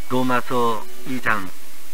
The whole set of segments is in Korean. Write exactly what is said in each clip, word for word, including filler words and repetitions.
로마서 이 장.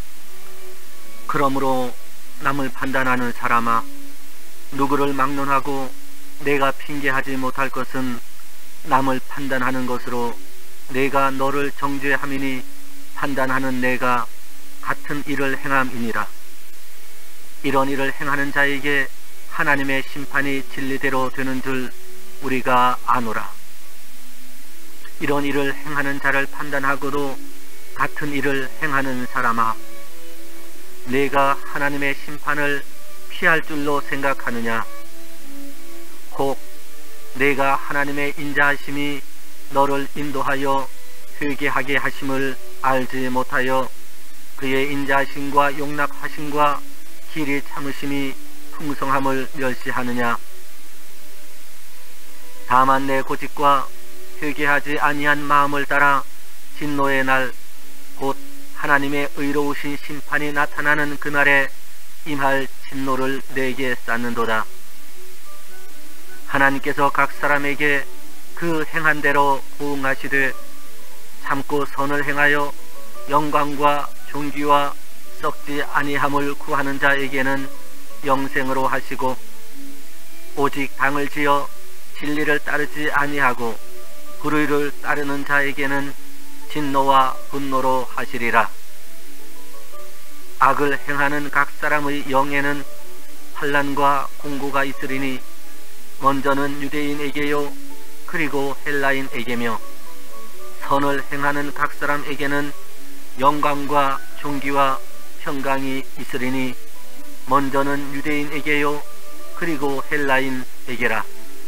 그러므로 남을 판단하는 사람아, 누구를 막론하고 내가 핑계하지 못할 것은 남을 판단하는 것으로 내가 너를 정죄함이니 판단하는 내가 같은 일을 행함이니라. 이런 일을 행하는 자에게 하나님의 심판이 진리대로 되는 줄 우리가 아노라. 이런 일을 행하는 자를 판단하고도 같은 일을 행하는 사람아, 내가 하나님의 심판을 피할 줄로 생각하느냐? 혹 내가 하나님의 인자하심이 너를 인도하여 회개하게 하심을 알지 못하여 그의 인자하심과 용납하심과 길이 참으심이 풍성함을 멸시하느냐? 다만 내 고집과 회개하지 아니한 마음을 따라 진노의 날, 곧 하나님의 의로우신 심판이 나타나는 그날에 임할 진노를 내게 쌓는도다. 하나님께서 각 사람에게 그 행한 대로 부응하시되 참고 선을 행하여 영광과 존귀와 썩지 아니함을 구하는 자에게는 영생으로 하시고, 오직 당을 지어 진리를 따르지 아니하고 불의를 따르는 자에게는 진노와 분노로 하시리라. 악을 행하는 각 사람의 영에는 환난과 공고가 있으리니 먼저는 유대인에게요 그리고 헬라인에게며, 선을 행하는 각 사람에게는 영광과 존귀와 평강이 있으리니 먼저는 유대인에게요 그리고 헬라인에게라.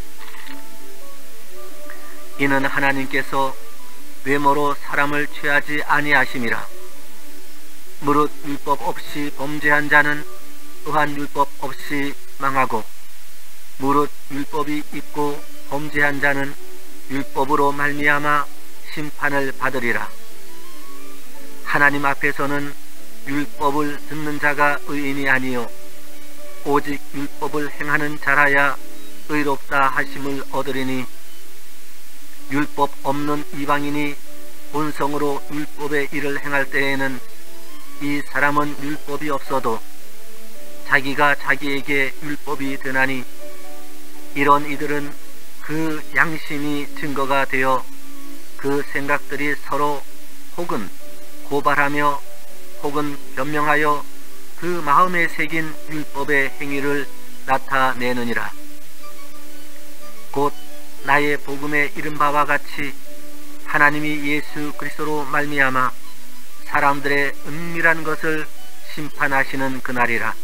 이는 하나님께서 외모로 사람을 취하지 아니하심이라. 무릇 율법 없이 범죄한 자는 또한 율법 없이 망하고, 무릇 율법이 있고 범죄한 자는 율법으로 말미암아 심판을 받으리라. 하나님 앞에서는 율법을 듣는 자가 의인이 아니요 오직 율법을 행하는 자라야 의롭다 하심을 얻으리니, 율법 없는 이방인이 본성으로 율법의 일을 행할 때에는 이 사람은 율법이 없어도 자기가 자기에게 율법이 되나니, 이런 이들은 그 양심이 증거가 되어 그 생각들이 서로 혹은 고발하며 혹은 변명하여 그 마음에 새긴 율법의 행위를 나타내느니라. 곧 나의 복음에 이른 바와 같이 하나님이 예수 그리스도로 말미암아 사람들의 은밀한 것을 심판하시는 그날이라.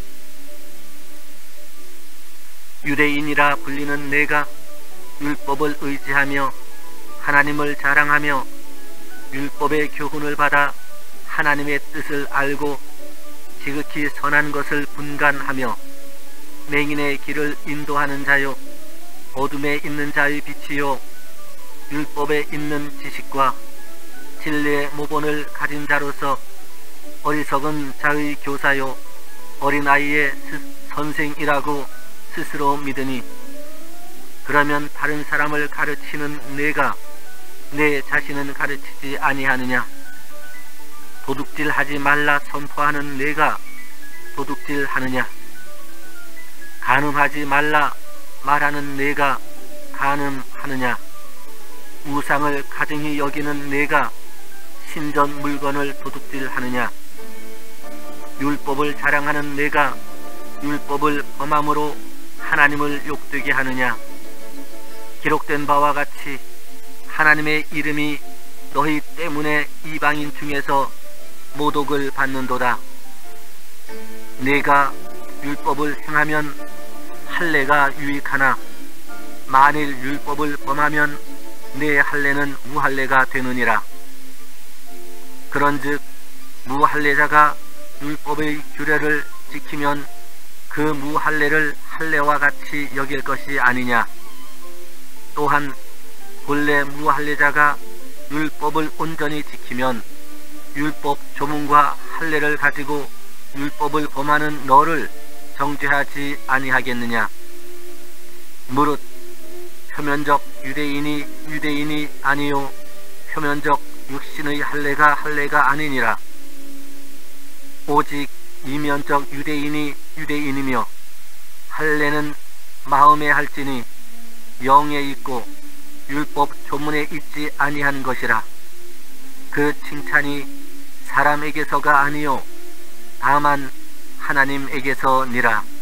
유대인이라 불리는 내가 율법을 의지하며 하나님을 자랑하며 율법의 교훈을 받아 하나님의 뜻을 알고 지극히 선한 것을 분간하며 맹인의 길을 인도하는 자요 어둠에 있는 자의 빛이요 율법에 있는 지식과 진리의 모본을 가진 자로서 어리석은 자의 교사요 어린아이의 선생이라고 스스로 믿으니, 그러면 다른 사람을 가르치는 내가 내 자신은 가르치지 아니하느냐? 도둑질하지 말라 선포하는 내가 도둑질하느냐? 간음하지 말라 말하는 내가 간음하느냐? 우상을 가증히 여기는 내가 신전 물건을 도둑질하느냐? 율법을 자랑하는 내가 율법을 범함으로 하나님을 욕되게 하느냐? 기록된 바와 같이 하나님의 이름이 너희 때문에 이방인 중에서 모독을 받는도다. 내가 율법을 행하면 할례가 유익하나 만일 율법을 범하면 내 할례는 무할례가 되느니라. 그런즉 무할례자가 율법의 규례를 지키면 그 무할례를 할례와 같이 여길 것이 아니냐? 또한 본래 무할례자가 율법을 온전히 지키면 율법 조문과 할례를 가지고 율법을 범하는 너를 정죄하지 아니하겠느냐? 무릇 표면적 유대인이 유대인이 아니요 표면적 육신의 할례가 할례가 아니니라. 오직 이면적 유대인이 유대인이며 할례는 마음에 할지니 영에 있고 율법 조문에 있지 아니한 것이라. 그 칭찬이 사람에게서가 아니요 다만 하나님에게서니라.